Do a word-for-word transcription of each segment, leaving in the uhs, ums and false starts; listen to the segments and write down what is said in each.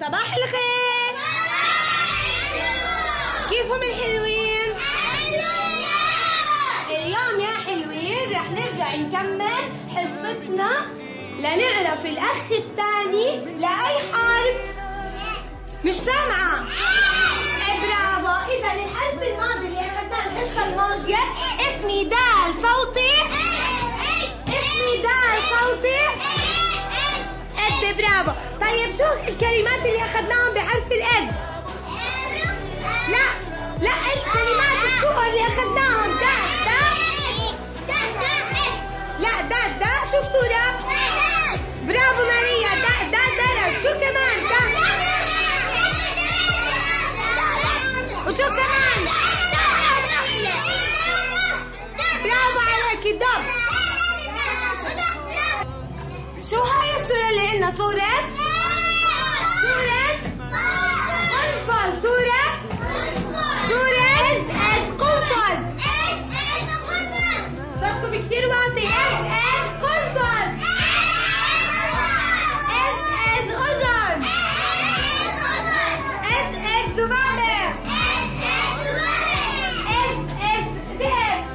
صباح الخير. كيفهم الحلوين؟ اليوم يا حلوين رح نرجع نكمل حصتنا لنعرف الأخ الثاني لأي حرف. مش سامعة؟ برافو. إذا الحرف الماضي اللي أخذناه الحصة الماضية اسمي دال صوتي. اسمي دال صوتي. إد. برافو. طيب شو الكلمات اللي أخذناهم بحرف الإد؟ لا لا الكلمات الكبرى اللي أخذناهم. دا دا لا دا دا شو الصورة؟ برافو ماريا. دا دا درج. شو كمان؟ دا وشو كمان؟ برافو عليكي. دب. شو هاي الصورة اللي عندنا؟ صورة؟ صورة؟ قنفذ. صورة؟ صورة؟ قنفذ. صوتكم كثير واطي. إد إد قنفذ. إد إد أذن. إد إد ذبابة. إد إد ذئب.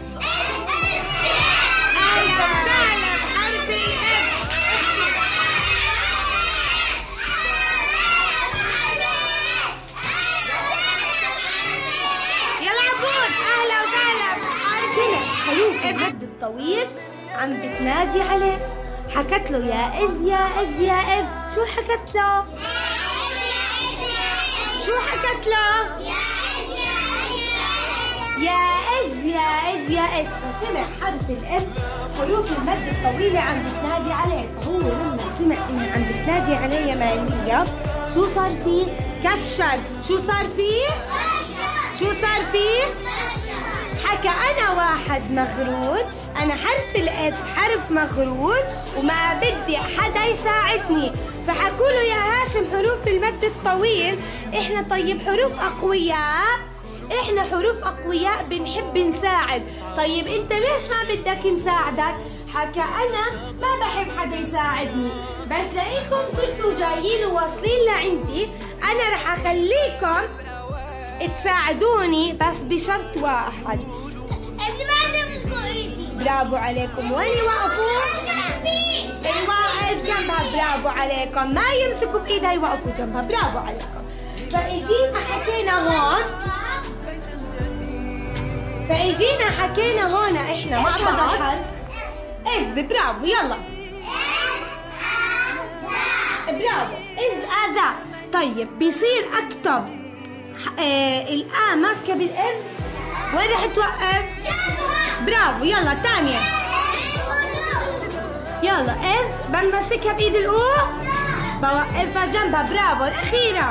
أيوة فعلا حرف الإد. المد الطويل عم بتنادي عليه. حكت له يا إذ يا إذ يا إذ. شو حكت له؟ شو حكت له؟ يا إذ يا إذ يا إذ. فسمع حرف الإذ حروف المد الطويلة عم بتنادي عليه. فهو لما سمع إنه عم بتنادي عليه يا ماريا شو صار فيه؟ كشر. شو صار فيه؟ شو صار فيه؟ حكى أنا واحد مغرور. أنا حرف الإذ حرف مغرور وما بدي حدا يساعدني. فحكوا له يا هاشم حروف المد الطويل إحنا طيب حروف أقوياء. إحنا حروف أقوياء بنحب نساعد. طيب أنت ليش ما بدك نساعدك؟ حكى أنا ما بحب حدا يساعدني، بس لقيكم صرتوا جايين وواصلين لعندي أنا رح أخليكم تساعدوني بس بشرط واحد. انت ما تمسكوا ايدي. برافو عليكم. وين يوقفوا؟ الواقف جنبها. برافو عليكم. ما يمسكوا بايدها يوقفوا جنبها. برافو عليكم. فاجينا حكينا هون فاجينا حكينا هون احنا مع بعض. اذ. برافو. يلا برافو. اذ اذا. طيب بيصير اكتب آه الآ ماسكة بالإذ. وين رح توقف؟ برافو. يلا الثانية. يلا إذ بمسكها بإيد الأو بوقفها جنبها. برافو. الأخيرة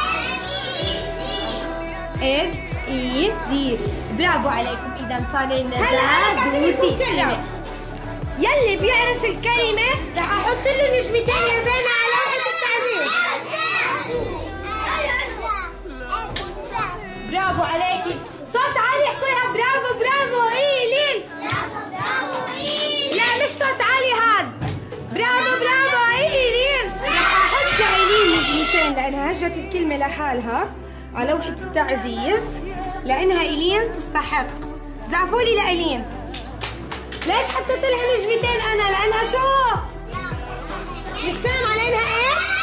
إذ إي زي. برافو عليكم. إذا صار لنا هلا يلي بيعرف الكلمة رح أحط له نجمتين يا زينة على لوحة التعزيز. برافو عليكي. صوت عالي احكولها. برافو برافو ايلين. برافو برافو ايلين. لا مش صوت عالي هاد. برافو برافو ايلين. رح احط ايلين نجمتين لانها هجت الكلمة لحالها على لوحة التعزيز لانها ايلين تستحق. زعفولي لايلين. ليش حطيت لها نجمتين انا؟ لانها شو؟ مش سامعة. لانها ايش؟